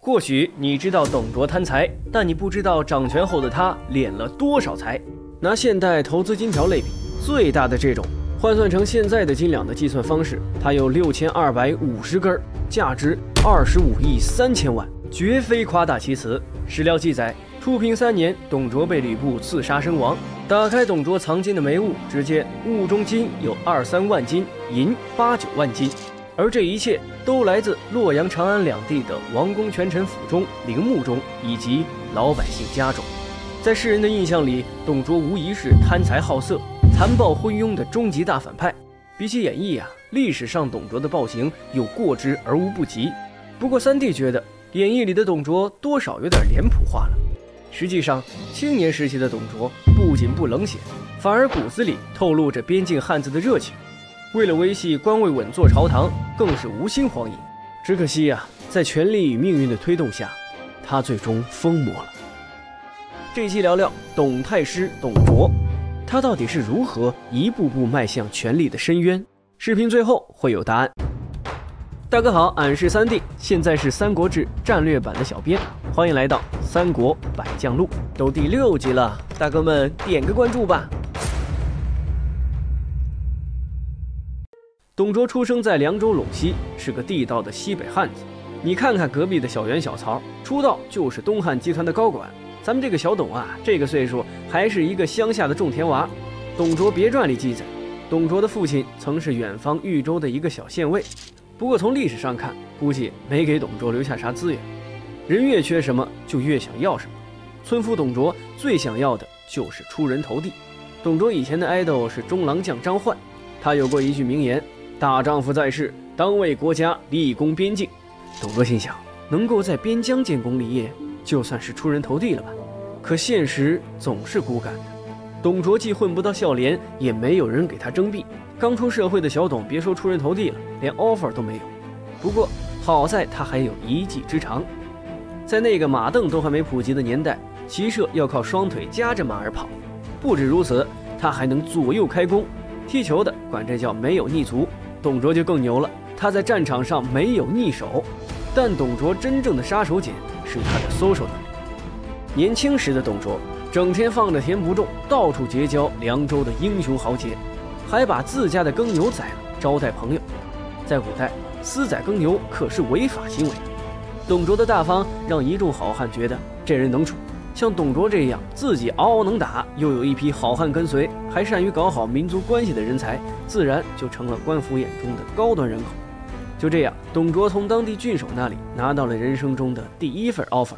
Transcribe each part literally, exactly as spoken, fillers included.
或许你知道董卓贪财，但你不知道掌权后的他敛了多少财。拿现代投资金条类比，最大的这种换算成现在的斤两的计算方式，它有六千二百五十根，价值二十五亿三千万，绝非夸大其词。史料记载，初平三年，董卓被吕布刺杀身亡。打开董卓藏金的煤物，只见物中金有二三万斤，银八九万斤。而这一切都来自洛阳、长安两地的王公权臣府中、陵墓中以及老百姓家中。在世人的印象里，董卓无疑是贪财好色、残暴昏庸的终极大反派。比起演绎啊，历史上董卓的暴行有过之而无不及。不过三弟觉得演绎里的董卓多少有点脸谱化了。实际上，青年时期的董卓不仅不冷血，反而骨子里透露着边境汉子的热情。为了维系官位稳坐朝堂，更是无心荒淫。只可惜啊，在权力与命运的推动下，他最终疯魔了。这一期聊聊董太师董卓，他到底是如何一步步迈向权力的深渊？视频最后会有答案。大哥好，俺是三弟，现在是《三国志》战略版的小编，欢迎来到《三国百将录》，都第六集了，大哥们点个关注吧。董卓出生在凉州陇西，是个地道的西北汉子。你看看隔壁的小袁、小曹，出道就是东汉集团的高管。咱们这个小董啊，这个岁数还是一个乡下的种田娃。《董卓别传》里记载，董卓的父亲曾是远方豫州的一个小县尉。不过从历史上看，估计没给董卓留下啥资源。人越缺什么，就越想要什么。村夫董卓最想要的就是出人头地。董卓以前的 idol 是中郎将张奂，他有过一句名言：大丈夫在世，当为国家立功边境。董卓心想，能够在边疆建功立业，就算是出人头地了吧。可现实总是骨感的，董卓既混不到孝廉，也没有人给他征辟。刚出社会的小董，别说出人头地了，连 offer 都没有。不过好在他还有一技之长，在那个马镫都还没普及的年代，骑射要靠双腿夹着马儿跑。不止如此，他还能左右开弓。踢球的管这叫没有逆足。董卓就更牛了，他在战场上没有逆手，但董卓真正的杀手锏是他的 social 能力。年轻时的董卓整天放着田不种，到处结交凉州的英雄豪杰，还把自家的耕牛宰了招待朋友。在古代，私宰耕牛可是违法行为。董卓的大方让一众好汉觉得这人能处。像董卓这样自己嗷嗷能打，又有一批好汉跟随，还善于搞好民族关系的人才，自然就成了官府眼中的高端人口。就这样，董卓从当地郡守那里拿到了人生中的第一份 offer。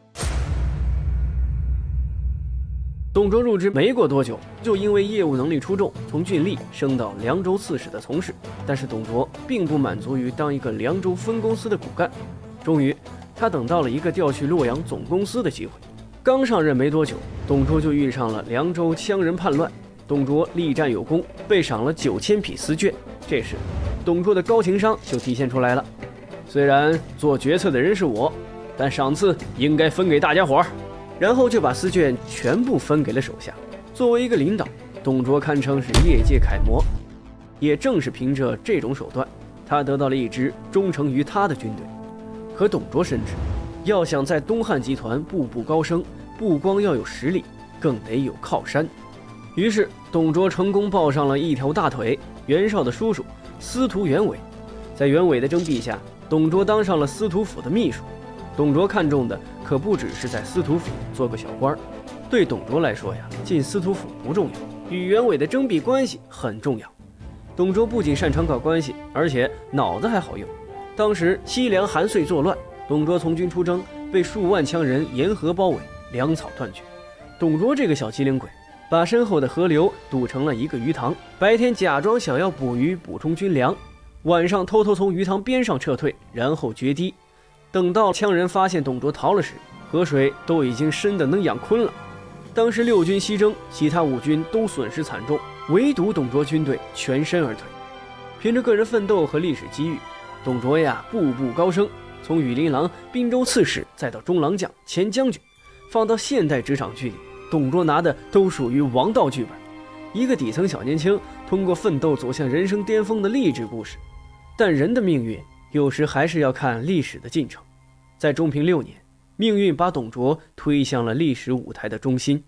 董卓入职没过多久，就因为业务能力出众，从郡吏升到凉州刺史的从事。但是董卓并不满足于当一个凉州分公司的骨干，终于他等到了一个调去洛阳总公司的机会。刚上任没多久，董卓就遇上了凉州羌人叛乱，董卓力战有功，被赏了九千匹丝绢。这时，董卓的高情商就体现出来了。虽然做决策的人是我，但赏赐应该分给大家伙儿。然后就把丝绢全部分给了手下。作为一个领导，董卓堪称是业界楷模。也正是凭着这种手段，他得到了一支忠诚于他的军队。可董卓深知，要想在东汉集团步步高升，不光要有实力，更得有靠山。于是董卓成功抱上了一条大腿，袁绍的叔叔司徒袁伟。在袁伟的征辟下，董卓当上了司徒府的秘书。董卓看中的可不只是在司徒府做个小官，对董卓来说呀，进司徒府不重要，与袁伟的征辟关系很重要。董卓不仅擅长搞关系，而且脑子还好用。当时西凉韩遂作乱，董卓从军出征，被数万羌人沿河包围，粮草断绝。董卓这个小机灵鬼，把身后的河流堵成了一个鱼塘，白天假装想要捕鱼补充军粮，晚上偷偷从鱼塘边上撤退，然后决堤。等到羌人发现董卓逃了时，河水都已经深得能养鲲了。当时六军西征，其他五军都损失惨重，唯独董卓军队全身而退。凭着个人奋斗和历史机遇，董卓呀步步高升，从羽林郎、滨州刺史，再到中郎将、前将军，放到现代职场剧里，董卓拿的都属于王道剧本，一个底层小年轻通过奋斗走向人生巅峰的励志故事。但人的命运有时还是要看历史的进程。 在中平六年，命运把董卓推向了历史舞台的中心。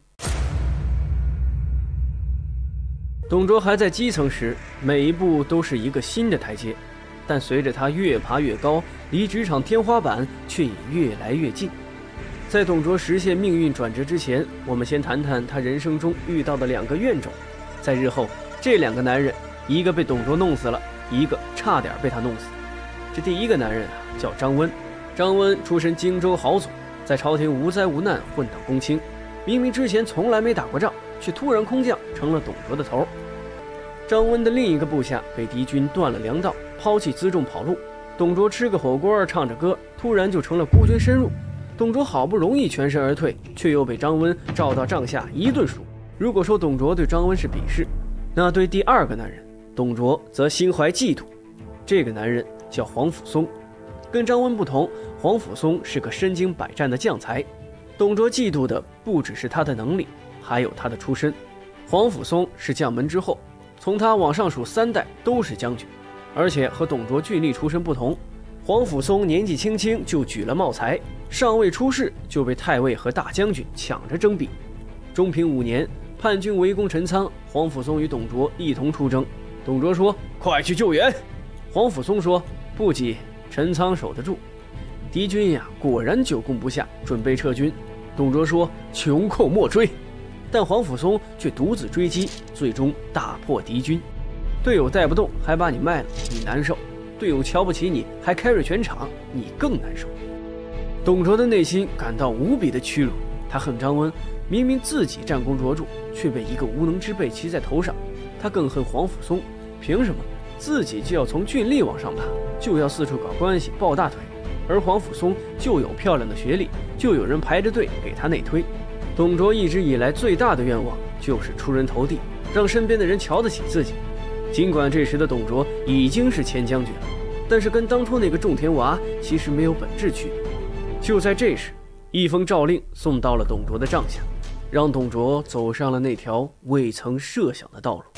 董卓还在基层时，每一步都是一个新的台阶，但随着他越爬越高，离职场天花板却也越来越近。在董卓实现命运转折之前，我们先谈谈他人生中遇到的两个怨种。在日后，这两个男人，一个被董卓弄死了，一个差点被他弄死。这第一个男人啊，叫张温。张温出身荆州豪族，在朝廷无灾无难，混到公卿。明明之前从来没打过仗，却突然空降成了董卓的头。张温的另一个部下被敌军断了粮道，抛弃辎重跑路。董卓吃个火锅，唱着歌，突然就成了孤军深入。董卓好不容易全身而退，却又被张温召到帐下一顿数。如果说董卓对张温是鄙视，那对第二个男人董卓则心怀嫉妒。这个男人叫皇甫嵩，跟张温不同，皇甫嵩是个身经百战的将才。董卓嫉妒的不只是他的能力，还有他的出身。皇甫嵩是将门之后，从他往上数三代都是将军，而且和董卓郡吏出身不同，皇甫嵩年纪轻轻就举了茂才，尚未出世就被太尉和大将军抢着征辟。中平五年，叛军围攻陈仓，皇甫嵩与董卓一同出征。董卓说：“快去救援。”皇甫嵩说：“不急，陈仓守得住。”敌军呀，果然久攻不下，准备撤军。董卓说：“穷寇莫追。”但皇甫嵩却独自追击，最终大破敌军。队友带不动，还把你卖了，你难受；队友瞧不起你，还carry全场，你更难受。董卓的内心感到无比的屈辱，他恨张温，明明自己战功卓著，却被一个无能之辈骑在头上。他更恨皇甫嵩，凭什么自己就要从郡吏往上爬，就要四处搞关系抱大腿，而皇甫嵩就有漂亮的学历，就有人排着队给他内推。董卓一直以来最大的愿望就是出人头地，让身边的人瞧得起自己。尽管这时的董卓已经是前将军了，但是跟当初那个种田娃其实没有本质区别。就在这时，一封诏令送到了董卓的帐下，让董卓走上了那条未曾设想的道路。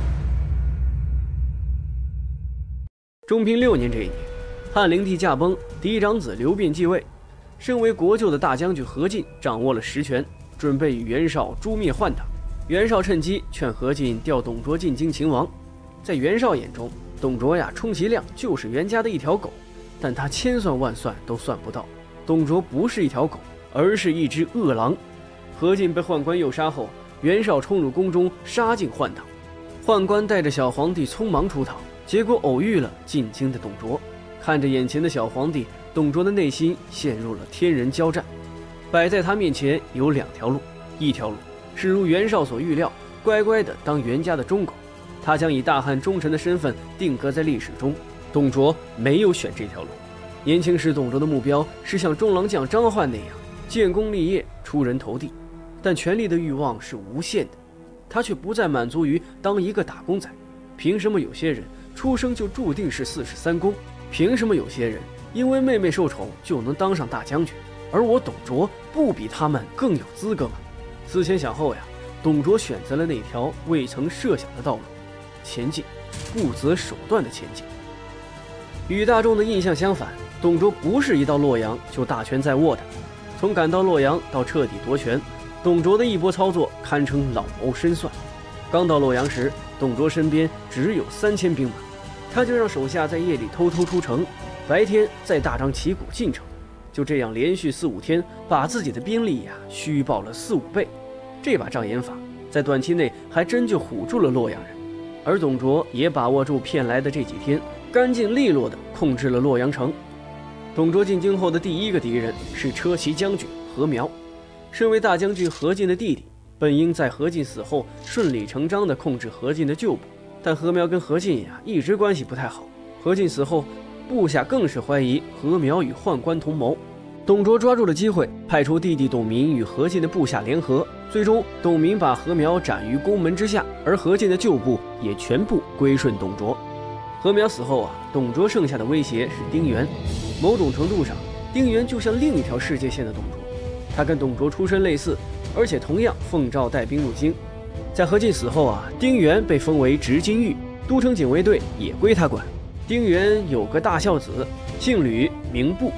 中平六年这一年，汉灵帝驾崩，嫡长子刘辩继位。身为国舅的大将军何进掌握了实权，准备与袁绍诛灭宦党。袁绍趁机劝何进调董卓进京擒王。在袁绍眼中，董卓呀，充其量就是袁家的一条狗，但他千算万算都算不到，董卓不是一条狗，而是一只恶狼。何进被宦官诱杀后，袁绍冲入宫中，杀尽宦党。宦官带着小皇帝匆忙出逃，结果偶遇了进京的董卓。看着眼前的小皇帝，董卓的内心陷入了天人交战。摆在他面前有两条路，一条路是如袁绍所预料，乖乖的当袁家的忠狗，他将以大汉忠臣的身份定格在历史中。董卓没有选这条路。年轻时董卓的目标是像中郎将张奂那样建功立业，出人头地，但权力的欲望是无限的，他却不再满足于当一个打工仔。凭什么有些人出生就注定是四世三公？凭什么有些人因为妹妹受宠就能当上大将军，而我董卓不比他们更有资格吗？思前想后呀，董卓选择了那条未曾设想的道路，前进，不择手段的前进。与大众的印象相反，董卓不是一到洛阳就大权在握的。从赶到洛阳到彻底夺权，董卓的一波操作堪称老谋深算。刚到洛阳时，董卓身边只有三千兵马，他就让手下在夜里偷偷出城，白天再大张旗鼓进城。就这样连续四五天，把自己的兵力呀虚报了四五倍。这把障眼法在短期内还真就唬住了洛阳人。而董卓也把握住骗来的这几天，干净利落地控制了洛阳城。董卓进京后的第一个敌人是车骑将军何苗。身为大将军何进的弟弟，本应在何进死后顺理成章地控制何进的旧部，但何苗跟何进呀一直关系不太好。何进死后，部下更是怀疑何苗与宦官同谋。董卓抓住了机会，派出弟弟董明与何进的部下联合，最终董明把何苗斩于宫门之下，而何进的旧部也全部归顺董卓。何苗死后啊，董卓剩下的威胁是丁原。某种程度上，丁原就像另一条世界线的董卓，他跟董卓出身类似，而且同样奉诏带兵入京。在何进死后啊，丁原被封为执金狱，都城警卫队也归他管。丁原有个大孝子，姓吕名布。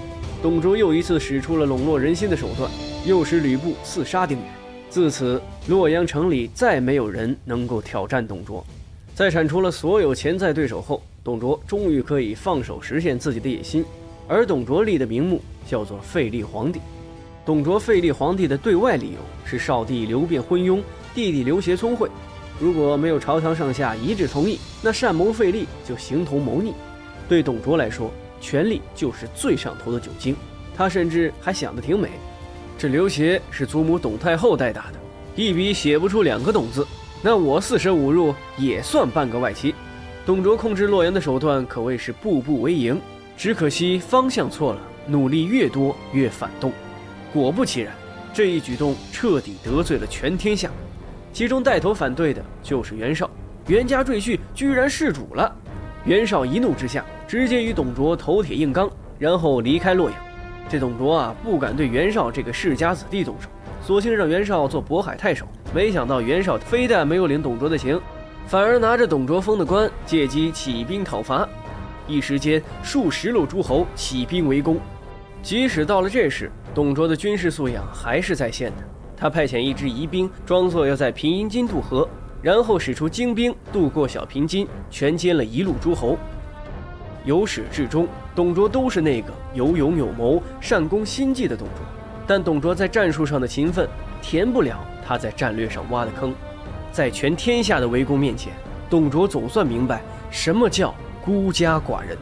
董卓又一次使出了笼络人心的手段，诱使吕布刺杀丁原。自此，洛阳城里再没有人能够挑战董卓。在铲除了所有潜在对手后，董卓终于可以放手实现自己的野心。而董卓立的名目叫做废立皇帝。董卓废立皇帝的对外理由是少帝刘辩昏庸，弟弟刘协聪慧。如果没有朝堂上下一致同意，那善谋废立就形同谋逆。对董卓来说，权力就是最上头的酒精。他甚至还想得挺美。这刘协是祖母董太后带大的，一笔写不出两个董字，那我四舍五入也算半个外戚。董卓控制洛阳的手段可谓是步步为营，只可惜方向错了，努力越多越反动。果不其然，这一举动彻底得罪了全天下，其中带头反对的就是袁绍。袁家赘婿居然弑主了，袁绍一怒之下，直接与董卓头铁硬刚，然后离开洛阳。这董卓啊，不敢对袁绍这个世家子弟动手，索性让袁绍做渤海太守。没想到袁绍非但没有领董卓的情，反而拿着董卓封的官，借机起兵讨伐。一时间，数十路诸侯起兵围攻。即使到了这时，董卓的军事素养还是在线的。他派遣一支疑兵，装作要在平阴津渡河，然后使出精兵渡过小平津，全歼了一路诸侯。由始至终，董卓都是那个有勇有谋、善攻心计的董卓，但董卓在战术上的勤奋填不了他在战略上挖的坑。在全天下的围攻面前，董卓总算明白什么叫孤家寡人。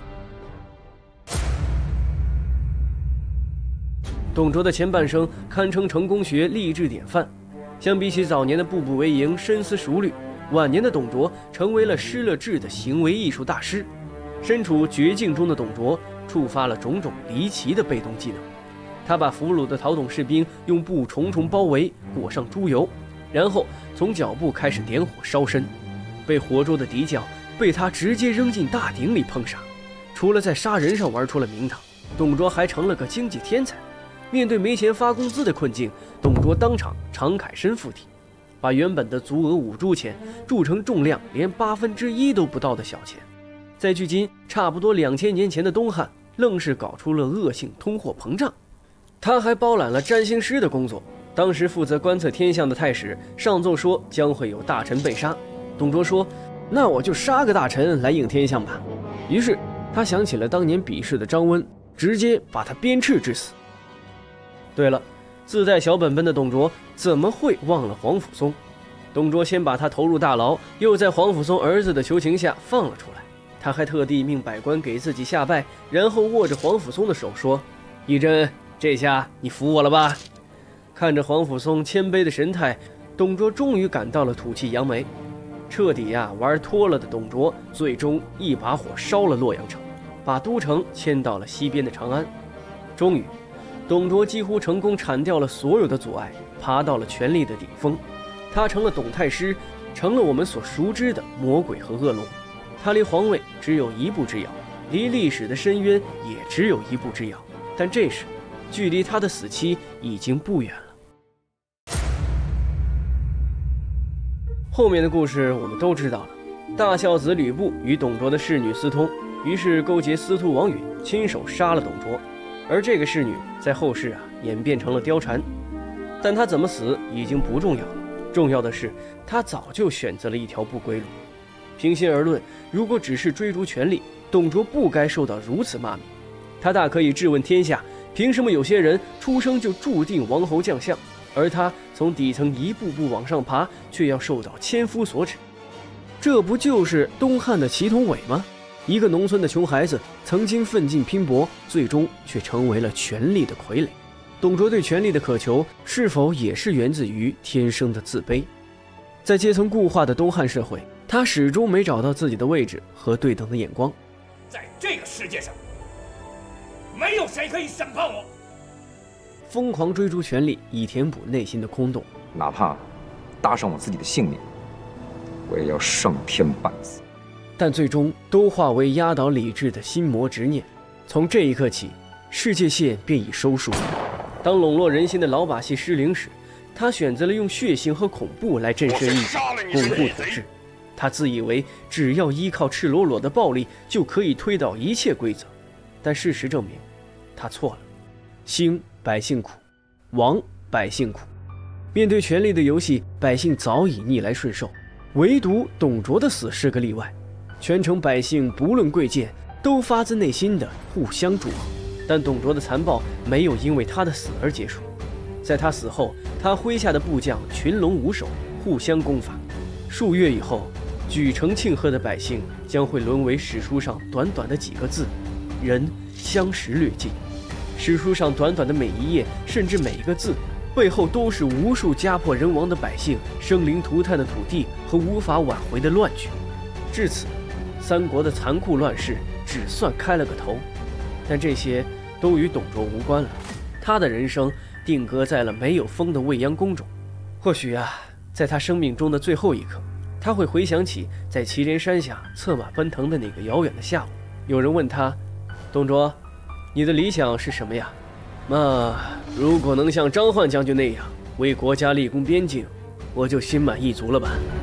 董卓的前半生堪称成功学励志典范，相比起早年的步步为营、深思熟虑，晚年的董卓成为了失了智的行为艺术大师。身处绝境中的董卓触发了种种离奇的被动技能。他把俘虏的陶董士兵用布重重包围，裹上猪油，然后从脚部开始点火烧身。被活捉的敌将被他直接扔进大鼎里烹杀。除了在杀人上玩出了名堂，董卓还成了个经济天才。面对没钱发工资的困境，董卓当场敞慨身附体，把原本的足额五铢钱铸成重量连八分之一都不到的小钱。在距今差不多两千年前的东汉，愣是搞出了恶性通货膨胀。他还包揽了占星师的工作。当时负责观测天象的太史上奏说将会有大臣被杀，董卓说：“那我就杀个大臣来应天象吧。”于是他想起了当年比试的张温，直接把他鞭笞致死。对了，自带小本本的董卓怎么会忘了皇甫嵩？董卓先把他投入大牢，又在皇甫嵩儿子的求情下放了出来。他还特地命百官给自己下拜，然后握着皇甫嵩的手说：“义真，这下你服我了吧？”看着皇甫嵩谦卑的神态，董卓终于感到了吐气扬眉。彻底呀、啊、玩脱了的董卓，最终一把火烧了洛阳城，把都城迁到了西边的长安。终于，董卓几乎成功铲掉了所有的阻碍，爬到了权力的顶峰。他成了董太师，成了我们所熟知的魔鬼和恶龙。他离皇位只有一步之遥，离历史的深渊也只有一步之遥。但这时，距离他的死期已经不远了。后面的故事我们都知道了，大孝子吕布与董卓的侍女私通，于是勾结司徒王允，亲手杀了董卓。而这个侍女在后世啊演变成了貂蝉，但她怎么死已经不重要了，重要的是她早就选择了一条不归路。平心而论，如果只是追逐权力，董卓不该受到如此骂名。他大可以质问天下，凭什么有些人出生就注定王侯将相，而他从底层一步步往上爬，却要受到千夫所指？这不就是东汉的祁同伟吗？一个农村的穷孩子，曾经奋进拼搏，最终却成为了权力的傀儡。董卓对权力的渴求，是否也是源自于天生的自卑？在阶层固化的东汉社会，他始终没找到自己的位置和对等的眼光。 在这个世界上，没有谁可以审判我。 疯狂追逐权力，以填补内心的空洞， 哪怕搭上我自己的性命，我也要上天半死。 但最终都化为压倒理智的心魔执念。从这一刻起，世界线便已收束。当笼络人心的老把戏失灵时，他选择了用血腥和恐怖来震慑异己，巩固统治。他自以为只要依靠赤裸裸的暴力就可以推倒一切规则，但事实证明，他错了。 兴百姓苦，亡百姓苦。面对权力的游戏，百姓早已逆来顺受，唯独董卓的死是个例外。全城百姓不论贵贱，都发自内心的互相祝贺。但董卓的残暴没有因为他的死而结束，在他死后，他麾下的部将群龙无首，互相攻伐。数月以后，举城庆贺的百姓将会沦为史书上短短的几个字：人相识略尽。史书上短短的每一页，甚至每一个字，背后都是无数家破人亡的百姓、生灵涂炭的土地和无法挽回的乱局。至此，三国的残酷乱世只算开了个头。但这些都与董卓无关了，他的人生定格在了没有封的未央宫中。或许啊，在他生命中的最后一刻，他会回想起在祁连山下策马奔腾的那个遥远的下午。有人问他：董卓，你的理想是什么呀？那如果能像张焕将军那样为国家立功边境，我就心满意足了吧。